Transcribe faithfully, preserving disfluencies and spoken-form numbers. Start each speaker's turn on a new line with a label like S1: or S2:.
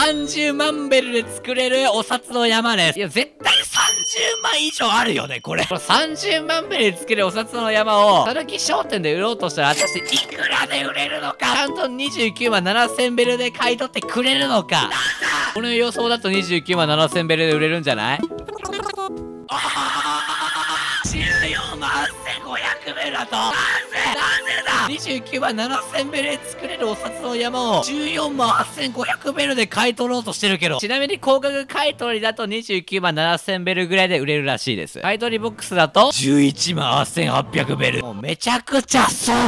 S1: さんじゅうまんベルで作れるお札の山です。いや、絶対さんじゅうまん以上あるよね、これ。これさんじゅうまんベルで作れるお札の山を、たぬき商店で売ろうとしたら、果たしていくらで売れるのか、ちゃんとにじゅうきゅうまんななせんベルで買い取ってくれるのか。この予想だとにじゅうきゅうまんななせんベルで売れるんじゃない？じゅうよんまんせんごひゃくベルだと、なぜなんでだ !にじゅうきゅうまんななせんベルで作れるお札の山をじゅうよんまんはっせんごひゃくベルで買い取ろうとしてるけど、ちなみに高額買い取りだとにじゅうきゅうまんななせんベルぐらいで売れるらしいです。買い取りボックスだとじゅういちまんはっせんはっぴゃくベル。もうめちゃくちゃそう